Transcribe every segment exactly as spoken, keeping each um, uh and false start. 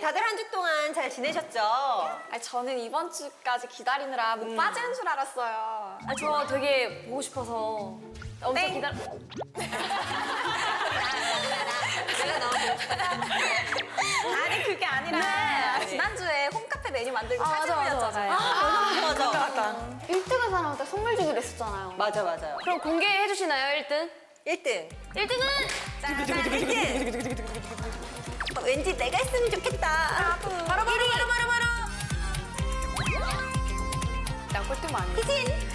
다들 한 주 동안 잘 지내셨죠? 아니, 저는 이번 주까지 기다리느라 못 음. 빠지는 줄 알았어요. 아, 저 되게 보고 싶어서 엄청 땡. 기다려. 내가 너무 아니, 그게 아니라 네. 지난주에 홈카페 메뉴 만들고 아, 사진 맞아, 맞아, 올렸잖아요. 맞아 맞아 맞아. 일 등 한 사람한테 선물 주기로 했었잖아요. 맞아 맞아요. 그럼 공개해 주시나요, 일 등? 일 등. 일 등은 일 등. 어, 왠지 내가 했으면 좋겠다. 바로 바로 바로 바로 바로. 나 꼴등 많이. 희진.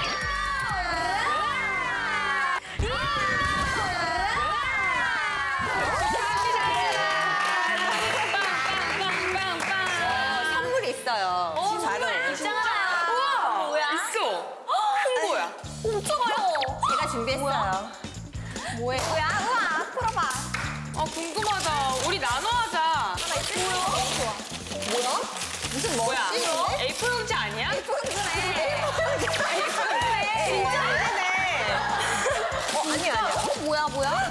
선물이 있어요. 바로. 있잖아요. 우와! 뭐야? 있어! 큰 거야. 엄청 커요. 제가 준비했어요. 뭐야? 뭐야? 우와, 풀어봐. 아 궁금하다. 우리 나눠하자. 뭐야? 무슨 뭐야? 뭐야? 에이프 용지 아니야? 예쁘네. 진짜 예쁘네. 어, 아니야, 아니야. 어, 뭐야, 뭐야?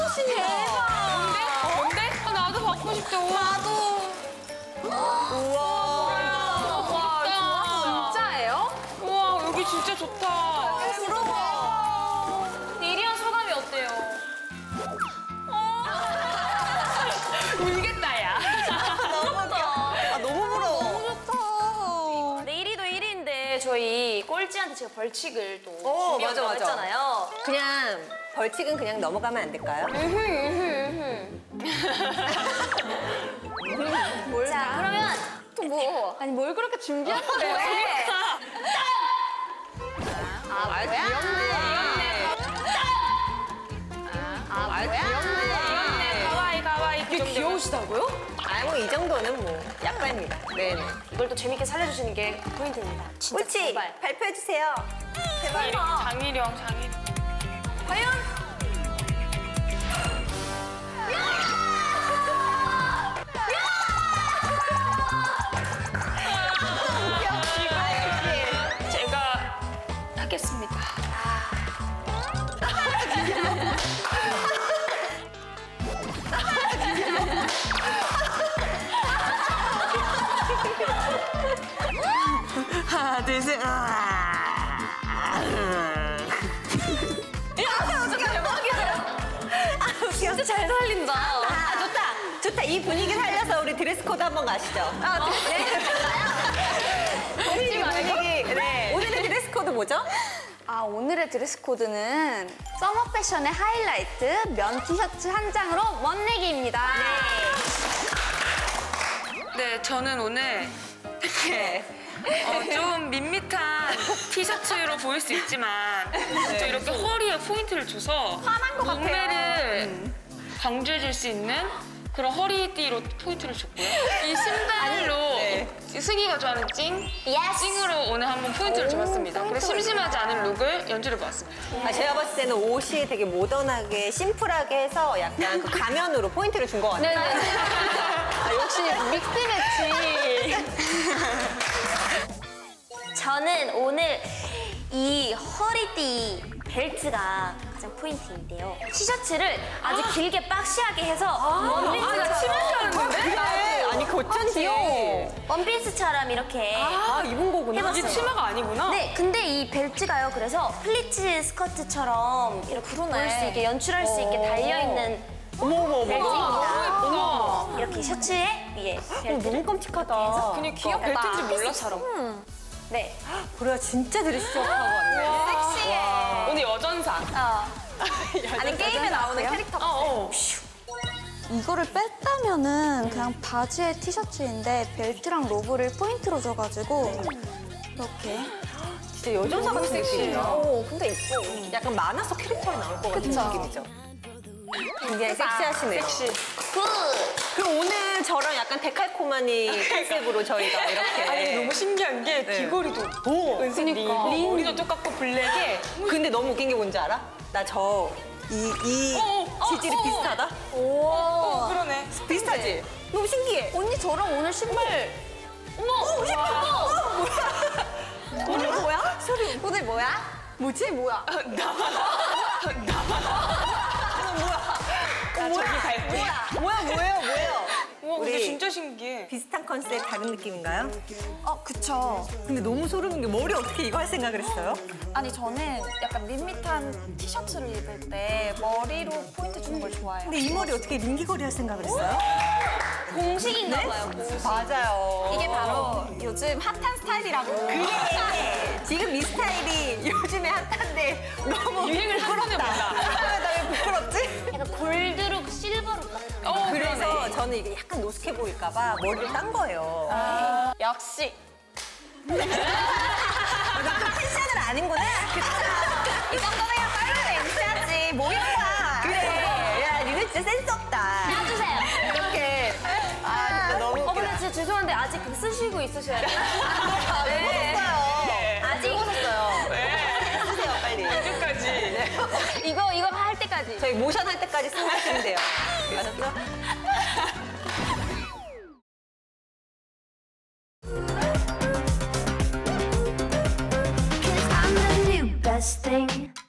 뭔데? 뭔데? 아, 나도 받고 싶다. 나도. 우와. 와, 좋다. 진짜예요? 우와, 여기 진짜 좋다. 부러워. 이리온 소감이 어때요? 울겠다, 야. 너무 웃겨. 아, 너무 부러워. 근데 일 위도 일 위인데 저희 꼴찌한테 제가 벌칙을 또 어, 준비한다고 맞아, 맞아. 했잖아요. 그냥 벌칙은 그냥 넘어가면 안 될까요? 자, 그러면 또 뭐? 아니 뭘 그렇게 준비한 거예요? 아, 뭐야? 귀엽네. 아, 아, 뭐야? 귀엽네. 가와이, 가와이. 그 정도면. 귀여우시다고요? 아, 뭐 이 정도는 뭐 약간입니다. 네네. 이걸 또 재밌게 살려주시는 게 포인트입니다. 진짜 옳지. 제발. 발표해주세요. 장희령, 장희령, 장희령. 과연? 제가 하겠습니다. 하나, 둘, 셋. 진짜 잘 살린다. 아, 좋다. 좋다. 이 분위기 살려서 우리 드레스 코드 한번 가시죠. 아, 네. 이 분위기. 네. 오늘의 드레스 코드 뭐죠? 아, 오늘의 드레스 코드는 서머 패션의 하이라이트 면 티셔츠 한 장으로 멋내기입니다. 네, 저는 오늘 네. 어, 좀 밋밋한 티셔츠로 보일 수 있지만 좀 이렇게 허리에 포인트를 줘서 화난 것 같아요. 몸매를 강조해줄 수 있는 그런 허리띠로 포인트를 줬고요. 이 신발로 네. 승희가 좋아하는 찡, 예스! 찡으로 오늘 한번 포인트를 줘봤습니다. 그래서 심심하지 않은 룩을 연출해보았습니다. 아, 제가 봤을 때는 옷이 되게 모던하게, 심플하게 해서 약간 그 가면으로 포인트를 준 것 같아요. 아, 역시 믹스 매치. 저는 오늘 이 허리띠 벨트가 가장 포인트인데요. 티셔츠를 아주 길게 박시하게 해서 원피스가 치마하는데? 그래. 아니, 그 어쩐지. 원피스처럼 이렇게 아, 입은 거구나. 이게 해봤어요. 치마가 아니구나? 네, 근데 이 벨트가요. 그래서 플리츠 스커트처럼 이렇게 보일 수 있게 연출할 수 있게 달려있는 어머어머. 벨트입니다. 어머, 이렇게 셔츠에 위에 벨트를 너무 깜찍하다. 그냥 기업 벨트인지 몰랐어. 네. 보라 진짜 드레스 하고 왔네. 섹시해. 오늘 여전사. 아니, 게임에 나오는 캐릭터. 어, 어. 이거를 뺐다면은 그냥 바지에 티셔츠인데 벨트랑 로브를 포인트로 줘가지고 이렇게 진짜 여전사 같은 느낌이야. 오, 근데 이뻐. 약간 만화속 캐릭터에 나올 것 같은 느낌이죠. 굉장히 섹시하시네요. 섹시. 그럼 오늘 저랑 약간 데칼코마니 컨셉으로 저희가 이렇게. 아니 너무 신기한 게 네. 귀걸이도 오, 은색 링, 머리도 똑같고 블랙에 근데 너무 웃긴 게 뭔지 알아? 나 저 이 이 어, 어, 재질이 어. 비슷하다? 어, 그러네. 비슷하지? 너무 신기해. 언니 저랑 오늘 신발. 어머, 신기하다. 오늘 뭐야? 소리. 오늘 뭐야? 뭐지? 뭐야? 나만 나만 뭐야? 나 저기 갈게. 뭐야? 뭐야? 뭐예요? 뭐예요? 와, 근데 우리 진짜 신기해. 비슷한 컨셉 다른 느낌인가요? 어, 그쵸. 근데 너무 소름인 게 머리 어떻게 이거 할 생각을 했어요? 아니, 저는 약간 밋밋한 티셔츠를 입을 때 머리로 포인트 주는 걸 좋아해요. 근데 이 머리 어떻게 링기거리 할 생각을 했어요? 공식인가 봐요, 공식. 맞아요. 이게 바로 요즘 핫한 스타일이라고. 그래. 지금 이 스타일이 요즘에 핫한데 너무 유행을 한 번에 부끄럽다. 몰라. 나 왜 부끄럽지? 약간 골드룩, 실버룩 같은. 어, 그래서 저는 이게 약간 노숙해 보일까봐 머리를 딴 거예요. 역시. 너 패션은 아닌구나. 이 정도면 빨리 엠스하지. 뭐 이런 거야. 그래. 야, 니네 진짜 센스 없다. 놔주세요. 이렇게. 아, 진짜 너무 어, 웃기다. 근데 진짜 죄송한데 아직 그 쓰시고 있으셔야 돼요. 아, 왜 웃었어요? 아직 웃었어요. 네. 쓰세요, 빨리. 끝까지. 이거 이거 할 때까지. 저희 모션 할 때까지 쓰고 하시면 돼요. 아셨죠? I'm the new best thing.